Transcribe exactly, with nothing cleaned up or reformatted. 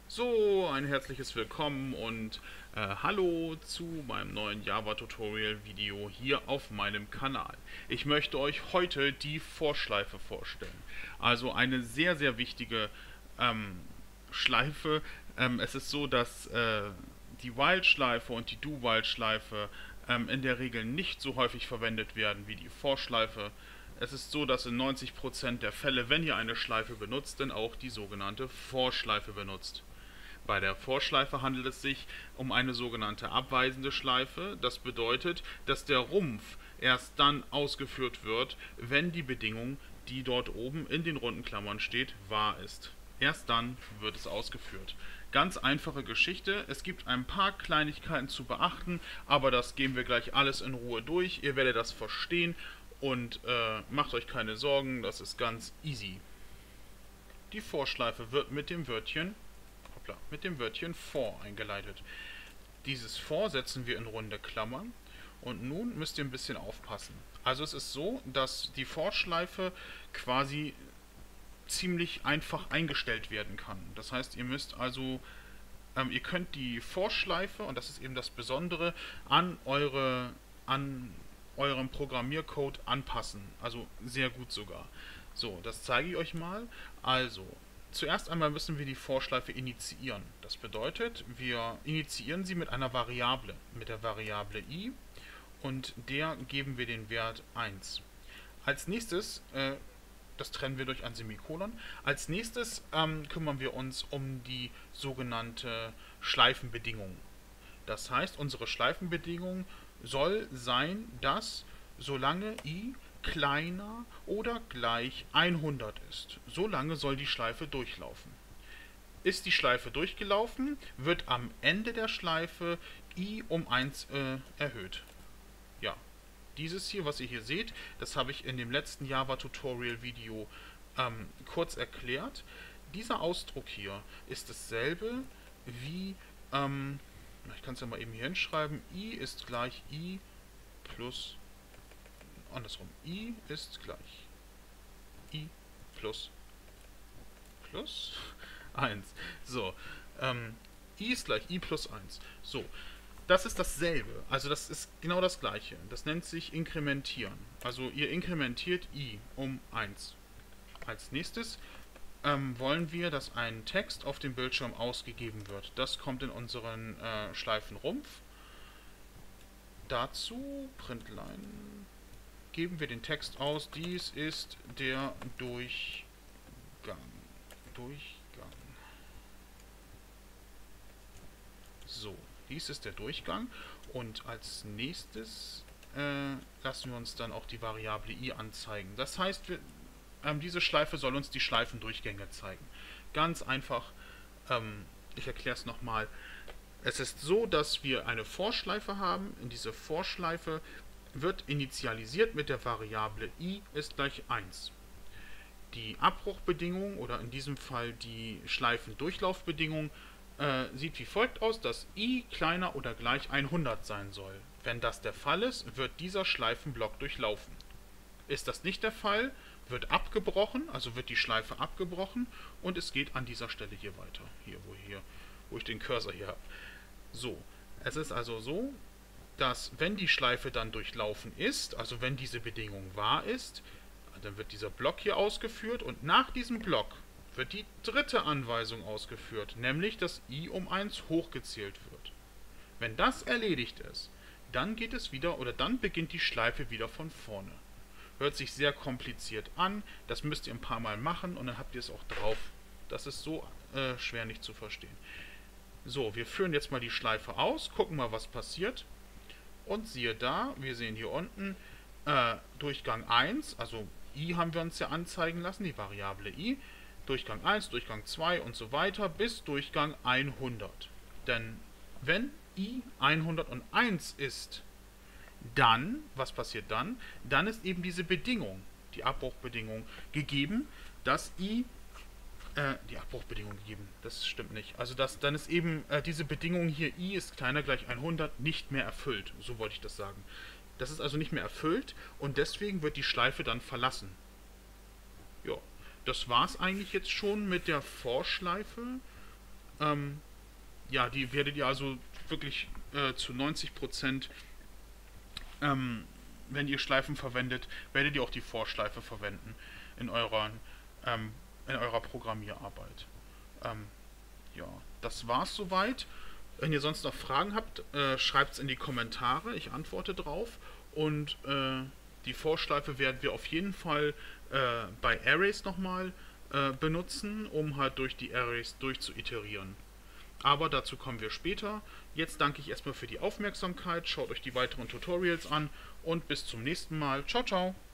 So, ein herzliches Willkommen und äh, hallo zu meinem neuen Java-Tutorial-Video hier auf meinem Kanal. Ich möchte euch heute die For-Schleife vorstellen. Also eine sehr, sehr wichtige ähm, Schleife. Ähm, es ist so, dass äh, die While-Schleife und die Do-While-Schleife ähm, in der Regel nicht so häufig verwendet werden wie die For-Schleife. Es ist so, dass in neunzig Prozent der Fälle, wenn ihr eine Schleife benutzt, dann auch die sogenannte For-Schleife benutzt. Bei der Vorschleife handelt es sich um eine sogenannte abweisende Schleife. Das bedeutet, dass der Rumpf erst dann ausgeführt wird, wenn die Bedingung, die dort oben in den runden Klammern steht, wahr ist. Erst dann wird es ausgeführt. Ganz einfache Geschichte. Es gibt ein paar Kleinigkeiten zu beachten, aber das gehen wir gleich alles in Ruhe durch. Ihr werdet das verstehen und äh, macht euch keine Sorgen, das ist ganz easy. Die Vorschleife wird mit dem Wörtchen mit dem Wörtchen for eingeleitet. Dieses for setzen wir in runde Klammern und nun müsst ihr ein bisschen aufpassen. Also es ist so, dass die For-Schleife quasi ziemlich einfach eingestellt werden kann. Das heißt, ihr müsst also, ähm, ihr könnt die For-Schleife, und das ist eben das Besondere, an eure, an eurem Programmiercode anpassen. Also sehr gut sogar. So, das zeige ich euch mal. Also, zuerst einmal müssen wir die For-Schleife initiieren. Das bedeutet, wir initiieren sie mit einer Variable, mit der Variable i, und der geben wir den Wert eins. Als nächstes, äh, das trennen wir durch ein Semikolon, als nächstes ähm, kümmern wir uns um die sogenannte Schleifenbedingung. Das heißt, unsere Schleifenbedingung soll sein, dass solange i kleiner oder gleich hundert ist. So lange soll die Schleife durchlaufen. Ist die Schleife durchgelaufen, wird am Ende der Schleife i um eins äh, erhöht. Ja, dieses hier, was ihr hier seht, das habe ich in dem letzten Java-Tutorial-Video ähm, kurz erklärt. Dieser Ausdruck hier ist dasselbe wie, ähm, ich kann es ja mal eben hier hinschreiben, i ist gleich i plus andersrum. I ist gleich I plus plus eins. So, ähm, I ist gleich I plus eins. So, das ist dasselbe. Also das ist genau das gleiche. Das nennt sich Inkrementieren. Also ihr inkrementiert I um eins. Als nächstes ähm, wollen wir, dass ein Text auf dem Bildschirm ausgegeben wird. Das kommt in unseren äh, Schleifenrumpf. Dazu Println geben wir den Text aus. Dies ist der Durchgang. Durchgang. So, dies ist der Durchgang. Und als nächstes äh, lassen wir uns dann auch die Variable i anzeigen. Das heißt, wir, ähm, diese Schleife soll uns die Schleifendurchgänge zeigen. Ganz einfach. Ähm, ich erkläre es nochmal. Es ist so, dass wir eine Vorschleife haben. In dieser Vorschleife wird initialisiert mit der Variable i ist gleich eins. Die Abbruchbedingung oder in diesem Fall die Schleifendurchlaufbedingung äh, sieht wie folgt aus, dass i kleiner oder gleich hundert sein soll. Wenn das der Fall ist, wird dieser Schleifenblock durchlaufen. Ist das nicht der Fall, wird abgebrochen, also wird die Schleife abgebrochen und es geht an dieser Stelle hier weiter. Hier, wo, hier, wo ich den Cursor hier habe. So, es ist also so, dass wenn die Schleife dann durchlaufen ist, also wenn diese Bedingung wahr ist, dann wird dieser Block hier ausgeführt und nach diesem Block wird die dritte Anweisung ausgeführt, nämlich dass i um eins hochgezählt wird. Wenn das erledigt ist, dann geht es wieder oder dann beginnt die Schleife wieder von vorne. Hört sich sehr kompliziert an, das müsst ihr ein paar Mal machen und dann habt ihr es auch drauf. Das ist so äh, schwer nicht zu verstehen. So, wir führen jetzt mal die Schleife aus, gucken mal, was passiert. Und siehe da, wir sehen hier unten äh, Durchgang eins, also i haben wir uns ja anzeigen lassen, die Variable i, Durchgang eins, Durchgang zwei und so weiter bis Durchgang hundert. Denn wenn i hunderteins ist, dann, was passiert dann? Dann ist eben diese Bedingung, die Abbruchbedingung, gegeben, dass i Äh, die Abbruchbedingung gegeben. Das stimmt nicht. Also das, dann ist eben äh, diese Bedingung hier, i ist kleiner gleich hundert, nicht mehr erfüllt. So wollte ich das sagen. Das ist also nicht mehr erfüllt und deswegen wird die Schleife dann verlassen. Ja, das war es eigentlich jetzt schon mit der For-Schleife. Ähm, ja, die werdet ihr also wirklich äh, zu neunzig Prozent, ähm, wenn ihr Schleifen verwendet, werdet ihr auch die Vorschleife verwenden in, euren, ähm, in eurer Programmierarbeit. Ähm, ja, das war's soweit. Wenn ihr sonst noch Fragen habt, äh, schreibt es in die Kommentare, ich antworte drauf. Und äh, die Vorschleife werden wir auf jeden Fall äh, bei Arrays nochmal äh, benutzen, um halt durch die Arrays durchzuiterieren. Aber dazu kommen wir später. Jetzt danke ich erstmal für die Aufmerksamkeit, schaut euch die weiteren Tutorials an und bis zum nächsten Mal. Ciao, ciao!